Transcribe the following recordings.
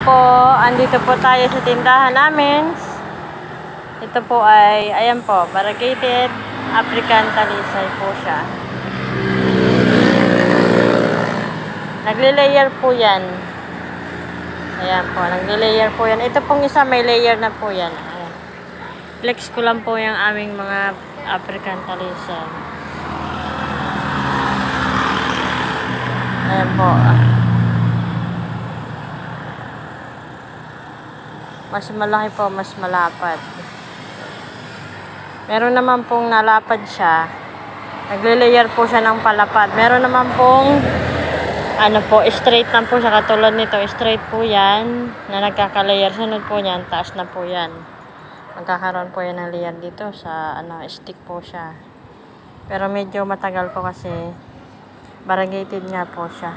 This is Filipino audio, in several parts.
po, andito po tayo sa tindahan namin. Ito po ay, ayan po, Variegated African talisay po siya. Nagle-layer po yan. Ayan po, nagle-layer po yan. Ito pong isa may layer na po yan. Ayan. Flex ko lang po yung aming mga African talisay. Ayan po. Mas malaki po, mas malapad. Meron naman pong nalapad siya. Nagle-layer po siya ng palapad. Meron naman pong ano po, straight lang po siya. Katulad nito, straight po yan na nagkaka-layer. Sunod po yan, taas na po yan. Magkakaroon po yan ng layer dito sa ano, stick po siya. Pero medyo matagal po kasi variegated nga po siya.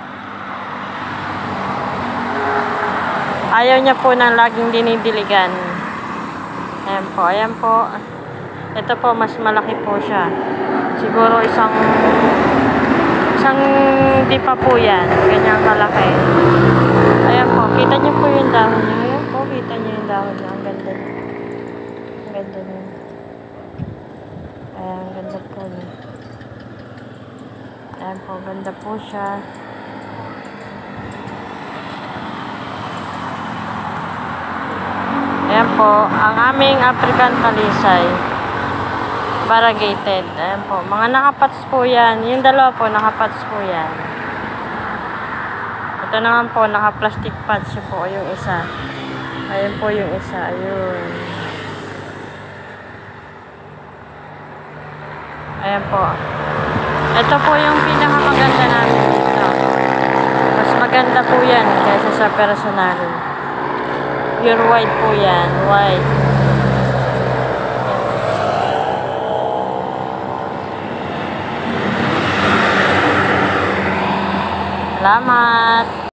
Ayaw niya po ng laging dinidiligan. Ayan po, ayan po. Ito po, mas malaki po siya. Siguro isang di pa po yan. Ganyan kalaki. Ayan po, kita niyo po yung dahon niya. Ayan po, kita niyo yung dahon niya. Ang ganda niya. Ang ganda niya. Ayan, ang ganda po niya. Ayan po, ganda po siya. Ayan po, ang aming African talisay. Variegated. Ayan po, mga nakapats po yan. Yung dalawa po, nakapats po yan. Ito naman po, naka-plastic patch po yung isa. Ayan po yung isa. Ayun. Ayan po. Ito po yung pinakamaganda namin dito. Mas maganda po yan kaysa sa personal. Pure white po yan. White. Salamat.